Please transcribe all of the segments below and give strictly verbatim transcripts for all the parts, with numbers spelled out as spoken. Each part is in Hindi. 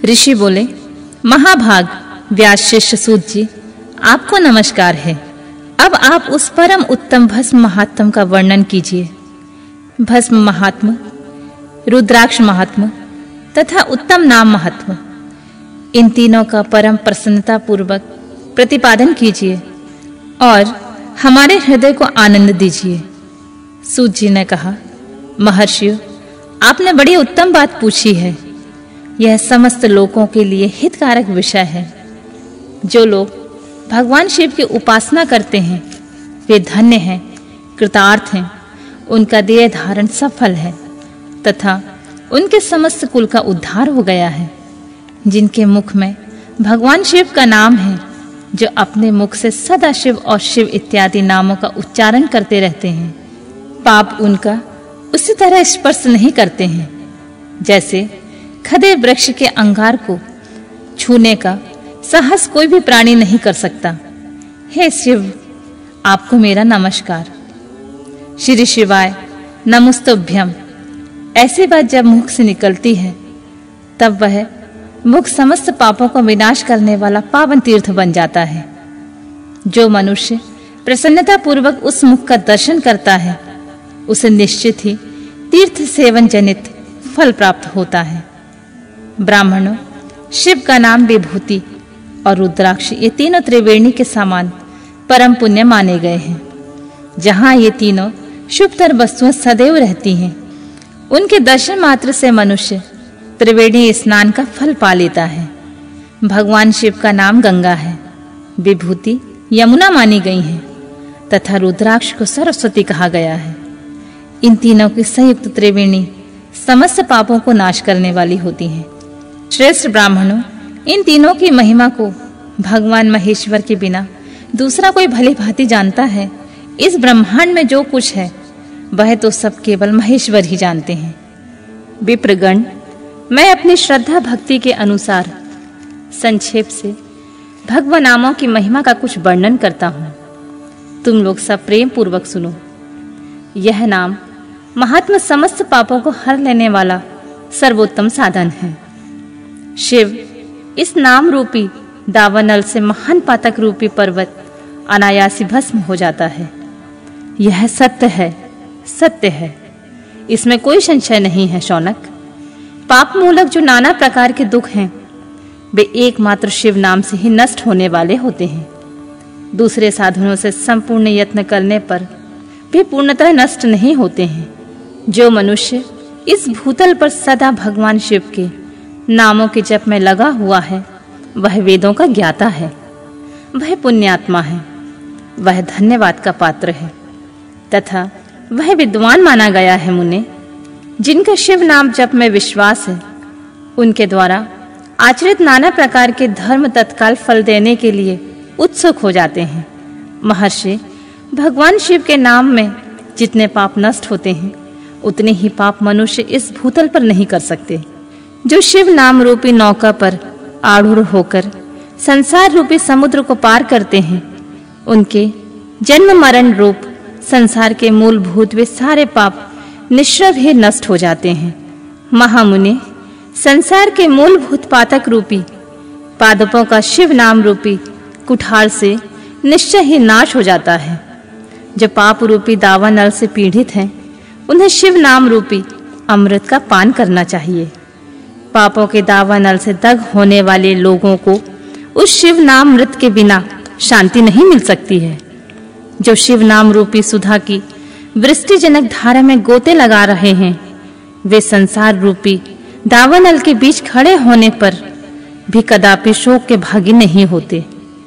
ऋषि बोले, महाभाग व्यास शिष्य सूत जी, आपको नमस्कार है। अब आप उस परम उत्तम भस्म महात्म का वर्णन कीजिए। भस्म महात्म, रुद्राक्ष महात्म तथा उत्तम नाम महात्म, इन तीनों का परम प्रसन्नता पूर्वक प्रतिपादन कीजिए और हमारे हृदय को आनंद दीजिए। सूत जी ने कहा, महर्षियों, आपने बड़ी उत्तम बात पूछी है। यह समस्त लोगों के लिए हितकारक विषय है। जो लोग भगवान शिव की उपासना करते हैं वे धन्य हैं, कृतार्थ हैं, उनका देह धारण सफल है तथा उनके समस्त कुल का उद्धार हो गया है। जिनके मुख में भगवान शिव का नाम है, जो अपने मुख से सदा शिव और शिव इत्यादि नामों का उच्चारण करते रहते हैं, पाप उनका उसी तरह स्पर्श नहीं करते हैं जैसे खदे वृक्ष के अंगार को छूने का साहस कोई भी प्राणी नहीं कर सकता। हे शिव, आपको मेरा नमस्कार। श्री शिवाय नमस्तुभ्यम। ऐसी बात जब मुख से निकलती है तब वह मुख समस्त पापों का विनाश करने वाला पावन तीर्थ बन जाता है। जो मनुष्य प्रसन्नता पूर्वक उस मुख का दर्शन करता है उसे निश्चित ही तीर्थ सेवन जनित फल प्राप्त होता है। ब्राह्मणों, शिव का नाम विभूति और रुद्राक्ष ये तीनों त्रिवेणी के समान परम पुण्य माने गए हैं। जहां ये तीनों शुभतर वस्तुएं सदैव रहती हैं, उनके दर्शन मात्र से मनुष्य त्रिवेणी स्नान का फल पा लेता है। भगवान शिव का नाम गंगा है, विभूति यमुना मानी गई है तथा रुद्राक्ष को सरस्वती कहा गया है। इन तीनों की संयुक्त त्रिवेणी समस्त पापों को नाश करने वाली होती है। श्रेष्ठ ब्राह्मणों, इन तीनों की महिमा को भगवान महेश्वर के बिना दूसरा कोई भली भांति जानता है। इस ब्रह्मांड में जो कुछ है वह तो सब केवल महेश्वर ही जानते हैं। विप्रगण, मैं अपनी श्रद्धा भक्ति के अनुसार संक्षेप से भगवान नामों की महिमा का कुछ वर्णन करता हूँ। तुम लोग सब प्रेम पूर्वक सुनो। यह नाम महात्मा समस्त पापों को हर लेने वाला सर्वोत्तम साधन है। शिव इस नाम रूपी दावानल से महान पातक रूपी पर्वत अनायासी भस्म हो जाता है। यह सत्य है, सत्य है, इसमें कोई संशय नहीं है शौनक। पाप मूलक जो नाना प्रकार के दुख हैं वे एकमात्र शिव नाम से ही नष्ट होने वाले होते हैं। दूसरे साधनों से संपूर्ण यत्न करने पर वे पूर्णतः नष्ट नहीं होते हैं। जो मनुष्य इस भूतल पर सदा भगवान शिव के नामों के जप में लगा हुआ है वह वेदों का ज्ञाता है, वह पुण्यात्मा है, वह धन्यवाद का पात्र है तथा वह विद्वान माना गया है। मुने, जिनका शिव नाम जप में विश्वास है उनके द्वारा आचरित नाना प्रकार के धर्म तत्काल फल देने के लिए उत्सुक हो जाते हैं। महर्षि, भगवान शिव के नाम में जितने पाप नष्ट होते हैं उतने ही पाप मनुष्य इस भूतल पर नहीं कर सकते। जो शिव नाम रूपी नौका पर आरूढ़ होकर संसार रूपी समुद्र को पार करते हैं उनके जन्म मरण रूप संसार के मूलभूत वे सारे पाप निश्चय ही नष्ट हो जाते हैं। महामुनि, संसार के मूलभूत पातक रूपी पादपों का शिव नाम रूपी कुठार से निश्चय ही नाश हो जाता है। जो पाप रूपी दावानल से पीड़ित हैं उन्हें शिव नाम रूपी अमृत का पान करना चाहिए। पापों के दावानल से दग होने वाले लोगों को उस शिव नाम अमृत के बिना शांति नहीं मिल सकती है। जो शिव नाम रूपी सुधा की वृष्टिजनक धारा में गोते लगा रहे हैं वे संसार रूपी दावानल के बीच खड़े होने पर भी कदापि शोक के भागी नहीं होते।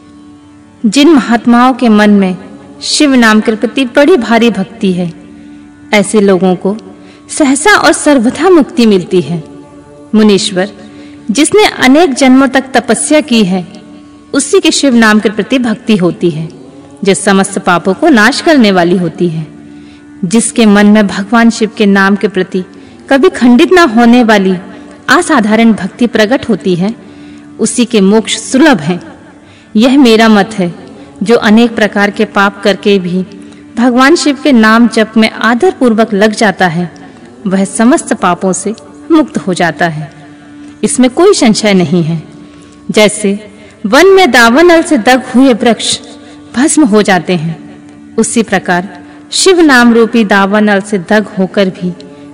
जिन महात्माओं के मन में शिव नाम के प्रति बड़ी भारी भक्ति है ऐसे लोगों को सहसा और सर्वथा मुक्ति मिलती है। मुनीश्वर, जिसने अनेक जन्मों तक तपस्या की है उसी के शिव नाम के प्रति भक्ति होती है जो समस्त पापों को नाश करने वाली होती है। जिसके मन में भगवान शिव के नाम के प्रति कभी खंडित न होने वाली असाधारण भक्ति प्रकट होती है उसी के मोक्ष सुलभ है। यह मेरा मत है। जो अनेक प्रकार के पाप करके भी भगवान शिव के नाम जप में आदर पूर्वक लग जाता है वह समस्त पापों से मुक्त हो जाता है। इसमें कोई संशय नहीं है। जैसे वन में दावानल से दग हुए वृक्ष भस्म हो जाते हैं, उसी प्रकार शिव नाम रूपी दावानल से दग होकर भी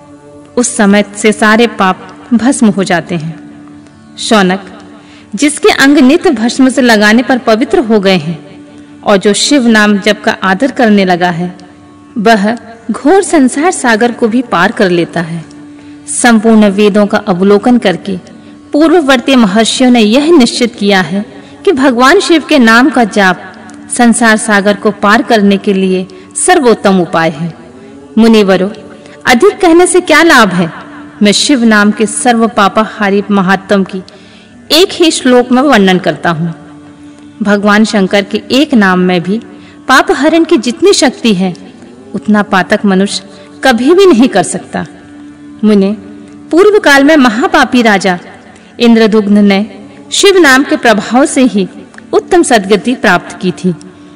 उस समय से सारे पाप भस्म हो जाते हैं। शौनक, जिसके अंग नित्य भस्म से लगाने पर पवित्र हो गए हैं और जो शिव नाम जप का आदर करने लगा है, वह घोर संसार सागर को भी पार कर लेता है। संपूर्ण वेदों का अवलोकन करके पूर्ववर्ती महर्षियों ने यह निश्चित किया है कि भगवान शिव के नाम का जाप संसार सागर को पार करने के लिए सर्वोत्तम उपाय है। मुनिवरों, अधिक कहने से क्या लाभ है? मैं शिव नाम के सर्व पापाहारी महात्म की एक ही श्लोक में वर्णन करता हूँ। भगवान शंकर के एक नाम में भी पाप हरण की जितनी शक्ति है, उतना पातक मनुष्य कभी भी नहीं कर सकता। मुने, पूर्व काल में महापापी राजा इंद्रदुम्न ने शिव नाम के प्रभाव से ही उत्तम सद्गति प्राप्त की थी।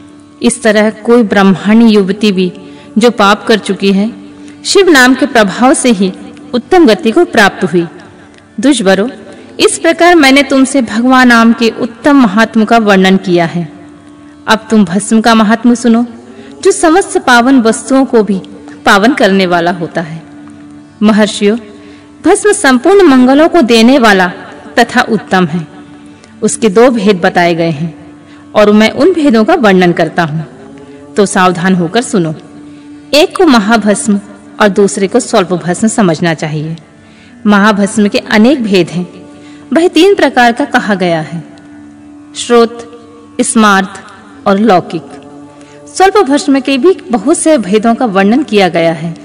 इस तरह कोई ब्राह्मणी युवती भी जो पाप कर चुकी है, शिव नाम के प्रभाव से ही उत्तम गति को प्राप्त हुई। दुष्वरों, इस प्रकार मैंने तुमसे भगवान नाम के उत्तम महात्म का वर्णन किया है। अब तुम भस्म का महात्म सुनो, जो समस्त पावन वस्तुओं को भी पावन करने वाला होता है। महर्षियों, भस्म संपूर्ण मंगलों को देने वाला तथा उत्तम है। उसके दो भेद बताए गए हैं और मैं उन भेदों का वर्णन करता हूँ, तो सावधान होकर सुनो। एक को महाभस्म और दूसरे को स्वल्प भस्म समझना चाहिए। महाभस्म के अनेक भेद हैं। वह तीन प्रकार का कहा गया है: श्रोत, स्मार्त और लौकिक। स्वल्प भस्म के भी बहुत से भेदों का वर्णन किया गया है।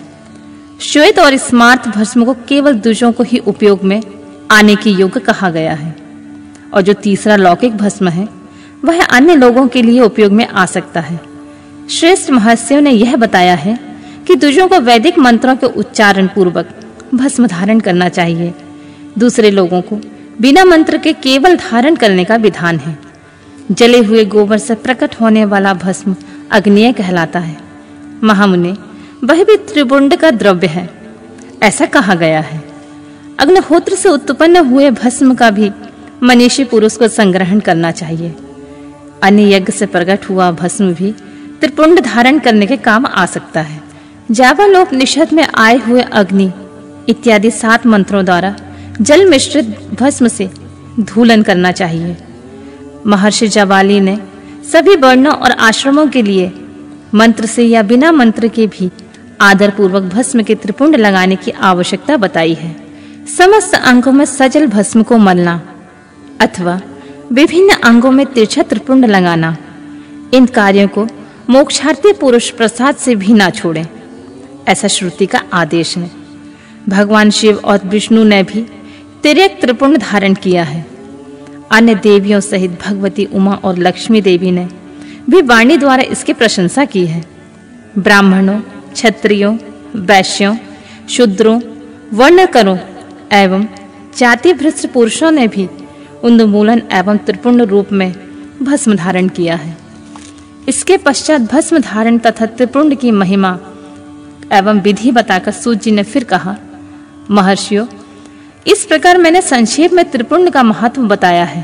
श्वेत और स्मार्त भस्म को केवल द्विजों को ही उपयोग में आने की योग्य कहा गया है, और जो तीसरा लौकिक भस्म है, वह अन्य लोगों के लिए उपयोग में आ सकता है। श्रेष्ठ महर्षियों ने यह बताया है कि द्विजों को वैदिक मंत्रों के उच्चारण पूर्वक भस्म धारण करना चाहिए। दूसरे लोगों को बिना मंत्र के केवल धारण करने का विधान है। जले हुए गोबर से प्रकट होने वाला भस्म अग्नेय कहलाता है। महामुने, वह भी त्रिपुंड का द्रव्य है, ऐसा कहा गया है। अग्निहोत्र से उत्पन्न हुए भस्म का भी मनीषी पुरुष को संग्रहण करना चाहिए। अन्य यज्ञ से प्रकट हुआ भस्म भी त्रिपुंड धारण करने के काम आ सकता है। जावालोक निषद में आए हुए अग्नि इत्यादि सात मंत्रों द्वारा जल मिश्रित भस्म से धूलन करना चाहिए। महर्षि जावाली ने सभी वर्णों और आश्रमों के लिए मंत्र से या बिना मंत्र के भी आदर पूर्वक भस्म के त्रिपुंड लगाने की आवश्यकता बताई है। समस्त अंगों में सजल भस्म को मलना अथवा विभिन्न अंगों में तिरछा त्रिपुंड लगाना, इन कार्यों को मोक्षार्थी पुरुष प्रसाद से भी ना छोड़ें, ऐसा श्रुति का आदेश है। भगवान शिव और विष्णु ने भी तिर्यक त्रिपुंड धारण किया है। अन्य देवियों सहित भगवती उमा और लक्ष्मी देवी ने भी वाणी द्वारा इसकी प्रशंसा की है। ब्राह्मणों, क्षत्रियों, वैश्यों, शूद्रों, वर्णकरों एवं जाति भ्रष्ट पुरुषों ने भी उन्मूलन एवं त्रिपुंड रूप में भस्म धारण किया है। इसके पश्चात भस्म धारण तथा त्रिपुंड की महिमा एवं विधि बताकर सूत जी ने फिर कहा, महर्षियों, इस प्रकार मैंने संक्षेप में त्रिपुंड का महत्व बताया है।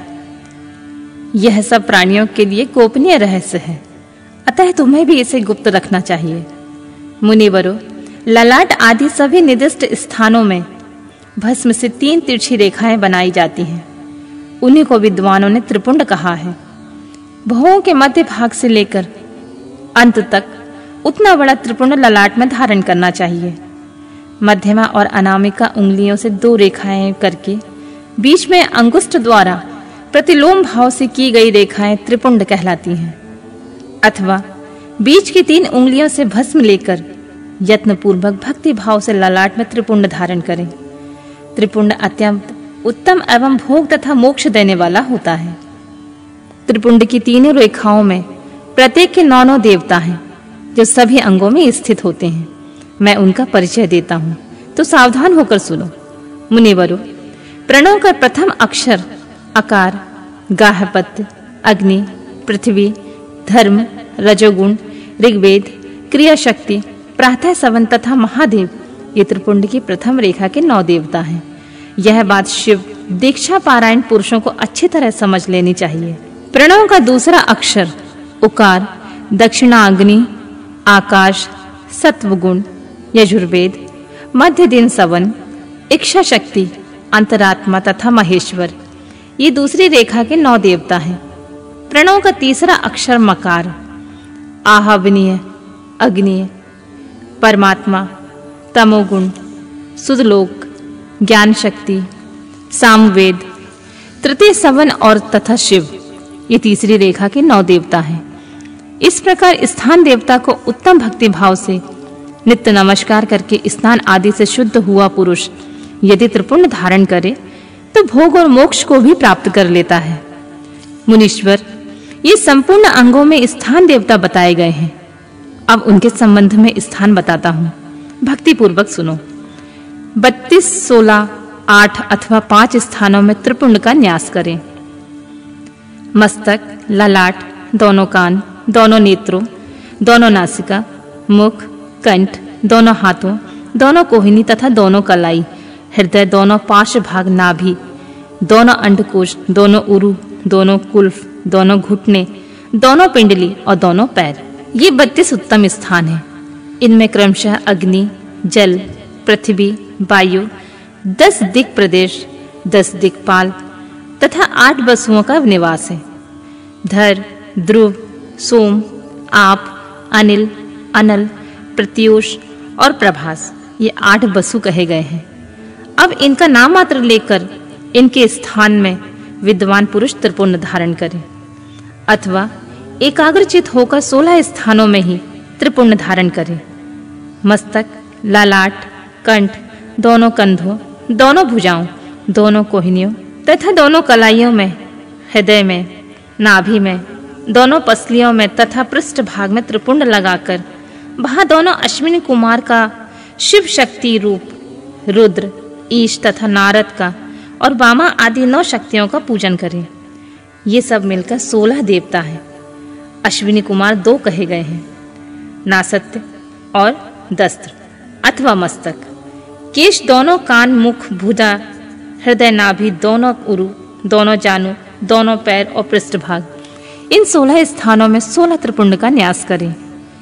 यह सब प्राणियों के लिए गोपनीय रहस्य है, अतः तुम्हें भी इसे गुप्त रखना चाहिए। मुनिवरों, ललाट आदि सभी निर्दिष्ट स्थानों में भस्म से तीन तिरछी रेखाएं बनाई जाती हैं। उन्हीं को विद्वानों ने त्रिपुंड कहा है। भवों के मध्य भाग से लेकर अंत तक उतना बड़ा त्रिपुंड ललाट में धारण करना चाहिए। मध्यमा और अनामिका उंगलियों से दो रेखाएं करके बीच में अंगुष्ठ द्वारा प्रतिलोम भाव से की गई रेखाएं त्रिपुंड कहलाती हैं। अथवा बीच की तीन उंगलियों से भस्म लेकर यत्न पूर्वक भक्ति भाव से ललाट में त्रिपुंड धारण करें। त्रिपुंड अत्यंत उत्तम एवं भोग तथा मोक्ष देने वाला होता है। त्रिपुंड की तीनों रेखाओं में प्रत्येक के नौ नौ देवता हैं, जो सभी अंगों में स्थित होते हैं। मैं उनका परिचय देता हूँ, तो सावधान होकर सुनो। मुनिवरों, प्रणव का प्रथम अक्षर अकार, गाहपत्य, अग्नि, पृथ्वी, धर्म, रजोगुण, ऋग्वेद, क्रिया शक्ति, प्रातः सवन तथा महादेव, ये त्रिपुंड की प्रथम रेखा के नौ देवता हैं। यह बात शिव दीक्षा पारायण पुरुषों को अच्छी तरह समझ लेनी चाहिए। प्रणव का दूसरा अक्षर उकार दक्षिणाग्नि, आकाश, सत्वगुण, यजुर्वेद, मध्य दिन सवन, इच्छा शक्ति, अंतरात्मा तथा महेश्वर, ये दूसरी रेखा के नौ देवता हैं। प्रणव का तीसरा अक्षर मकार, आहवनीय, अग्निय, परमात्मा, तमोगुण, सुदलोक, ज्ञान शक्ति, सामवेद, तृतीय सवन और तथा शिव, ये तीसरी रेखा के नौ देवता हैं। इस प्रकार स्थान देवता को उत्तम भक्ति भाव से नित्य नमस्कार करके स्नान आदि से शुद्ध हुआ पुरुष यदि त्रिपुंड धारण करे तो भोग और मोक्ष को भी प्राप्त कर लेता है। मुनीश्वर, ये संपूर्ण अंगों में स्थान देवता बताए गए हैं। अब उनके संबंध में स्थान बताता हूँ, भक्ति पूर्वक सुनो। बत्तीस, सोलह, आठ अथवा पांच स्थानों में त्रिपुंड का न्यास करें। मस्तक, ललाट, दोनों कान, दोनों नेत्रों, दोनों नासिका, मुख, कंठ, दोनों हाथों, दोनों कोहिनी तथा दोनों कलाई, हृदय, दोनों पार्श्व भाग नाभि, दोनों अंडकोश, दोनों उरु, दोनों कुल्फ, दोनों घुटने, दोनों पिंडली और दोनों पैर, ये बत्तीस उत्तम स्थान हैं। इनमें क्रमशः अग्नि, जल, पृथ्वी, वायु, दस दिक् प्रदेश, दस दिक्पाल तथा आठ वसुओं का निवास है। धर, ध्रुव, सोम, आप, अनिल, अनल, प्रत्यूष और प्रभास, ये आठ वसु कहे गए हैं। अब इनका नाम मात्र लेकर इनके स्थान में विद्वान पुरुष त्रिपुंड धारण करे अथवा एकाग्रचित होकर सोलह स्थानों में ही त्रिपुंड धारण करे। मस्तक, ललाट, कंठ, दोनों कंधों, दोनों भुजाओं, दोनों कोहिनियों तथा दोनों कलाइयों में, हृदय में, नाभि में, दोनों पसलियों में तथा पृष्ठ भाग में त्रिपुंड लगाकर वहां दोनों अश्विनी कुमार का शिव शक्ति रूप रुद्र, ईश तथा नारद का और वामा आदि नौ शक्तियों का पूजन करें। ये सब मिलकर सोलह देवता हैं। अश्विनी कुमार दो कहे गए हैं, नासत्य और दस्त्र अथवा मस्तक। केश, दोनों कान, मुख, भुजा, हृदय, नाभि, दोनों उरु, दोनों जानु, दोनों पैर और पृष्ठभाग, इन सोलह स्थानों में सोलह त्रिपुंड का न्यास करें।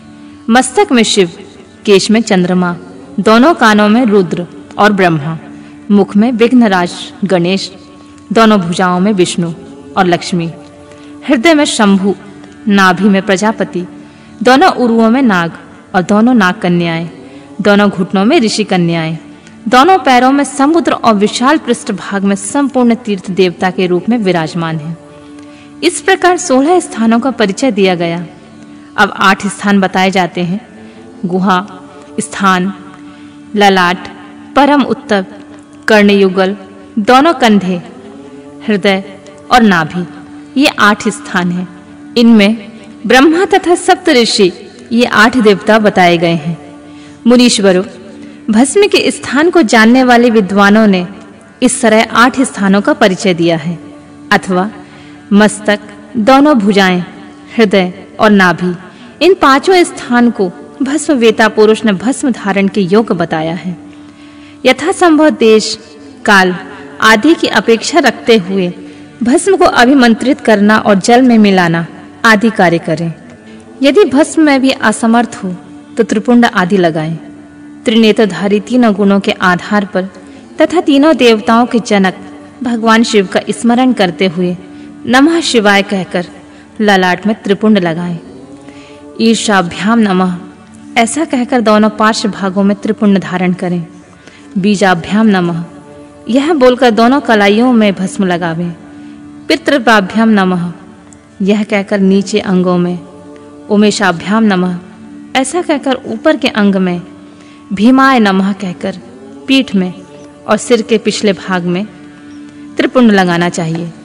मस्तक में शिव, केश में चंद्रमा, दोनों कानों में रुद्र और ब्रह्मा, मुख में विघ्नराज गणेश, दोनों भुजाओं में विष्णु और लक्ष्मी, हृदय में शंभु, नाभि में प्रजापति, दोनों उरुओं में नाग और दोनों नाग कन्याएं, दोनों घुटनों में ऋषि कन्याएं, दोनों पैरों में समुद्र और विशाल पृष्ठभाग में संपूर्ण तीर्थ देवता के रूप में विराजमान है। इस प्रकार सोलह स्थानों का परिचय दिया गया। अब आठ स्थान बताए जाते हैं। गुहा, स्थान, ललाट, परम उत्तम, कर्णयुगल, दोनों कंधे, हृदय और नाभि, ये आठ स्थान हैं। इनमें ब्रह्मा तथा सप्त ऋषि, ये आठ देवता बताए गए हैं। मुनीश्वरों, भस्म के स्थान को जानने वाले विद्वानों ने इस तरह आठ स्थानों का परिचय दिया है, अथवा मस्तक, दोनों भुजाएं, हृदय और नाभि, इन पांचों स्थान को भस्म वेता पुरुष ने भस्म धारण के योग्य बताया है। यथासंभव देश, काल आदि की अपेक्षा रखते हुए भस्म को अभिमंत्रित करना और जल में मिलाना आदि कार्य करें। यदि भस्म में भी असमर्थ हो तो त्रिपुंड आदि लगाएं। त्रिनेत्रधारी तीनों गुणों के आधार पर तथा तीनों देवताओं के जनक भगवान शिव का स्मरण करते हुए नमः शिवाय कहकर ललाट में त्रिपुंड लगाएं। ईशाभ्याम नमः ऐसा कहकर दोनों पार्श्व भागों में त्रिपुंड धारण करें। बीजाभ्याम नमः यह बोलकर दोनों कलाइयों में भस्म लगावें। पितृभ्याम नमः यह कहकर नीचे अंगों में। उमेशाभ्याम नमः ऐसा कहकर ऊपर के अंग में। भीमाय नमः कहकर पीठ में और सिर के पिछले भाग में त्रिपुंड लगाना चाहिए।